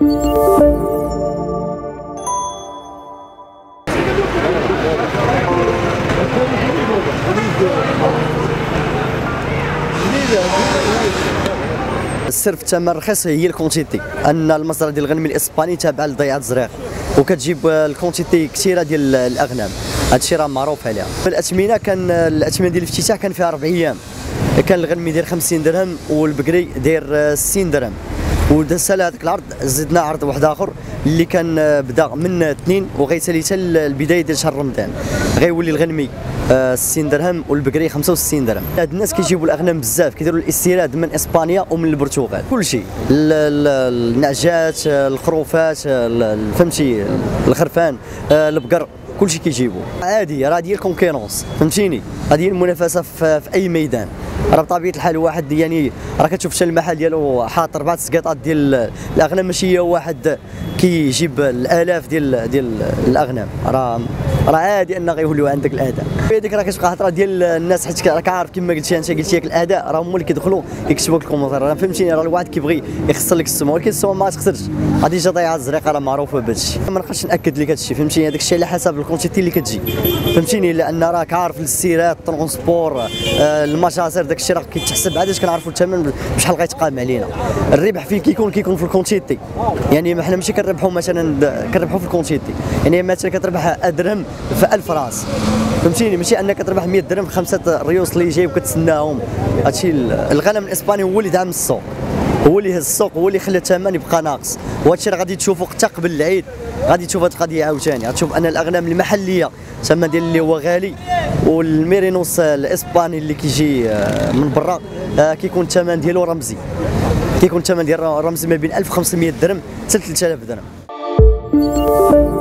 السر في الثمن الرخيص هي الكونتيتي، ان المصدر ديال الغنم الاسباني تابع لضيعه الزريق، وكتجيب الكونتيتي كثيره ديال الاغنام. هادشي راه معروف عليها. الاثمنه كان الاثمنه ديال الافتتاح كان فيها 4 ايام، كان الغنم يدير 50 درهم والبقري داير 60 درهم. ودازت هذاك العرض زدنا عرض واحد اخر اللي كان بدا من 2 وغيتالي حتى البدايه ديال شهر رمضان، غيولي الغنمي 60 درهم والبقري 65 درهم. هاد الناس كيجيبوا الاغنام بزاف، كيديروا الاستيراد من اسبانيا ومن البرتغال، كلشي النعجات، الخروفات، فهمتي، الخرفان، البقر، كلشي كيجيبوا. عادي، راه ديال كونكيرونس، فهمتيني، هذه المنافسه في اي ميدان. راه بطبيعه الحال واحد يعني راه كتشوف حتى المحل ديالو حاط 4 سكيطات ديال الاغنام، ماشي هو واحد كيجيب الالاف ديال الاغنام. راه عادي ان غيوليو عندك الاداء. هذيك راه كتبقى هضره ديال الناس، حيت راك عارف كما قلتي انت، قلتي لك الاداء راه هما اللي كيدخلوا يكتبوا لك الكومنتير، فهمتيني. راه الواحد كيبغي يخسر لك السمعه، ولكن السمعه ما تخسرش. غادي تجي ضيعه الزريقه، راه معروفه بهذا الشيء. ما نقدرش ناكد لك هذا الشيء، فهمتيني. هذاك الشيء على حسب الكونتيتي اللي كتجي، فهمتيني، لان راك عارف السيرات، الترونسبور، المجازر، داك الشيء راه كيتحسب عاد كنعرفوا الثمن بشحال غيتقام علينا. الربح فين كيكون في الكونتيتي، يعني حنا ماشي كنربحوا مثلا، كنربحوا في الكونتيتي. يعني مثلا كتربح درهم في 1000 راس، فهمتيني، ماشي انك كتربح 100 درهم في 5 ريوس اللي جاي وكتسناهم. هادشي الغنم الاسباني هو اللي دعم السوق، هو اللي هز السوق، هو اللي خلى الثمن يبقى ناقص. وهذا الشيء غادي تشوفوا حتى قبل العيد، غادي تشوف هذه القضيه عاوتاني. غتشوف ان الاغنام المحليه الثمن ديال اللي هو غالي، والميرينوس الاسباني اللي كيجي من برا كيكون الثمن ديالو رمزي، كيكون الثمن ديال رمزي ما بين 1500 درهم حتى 3000 درهم.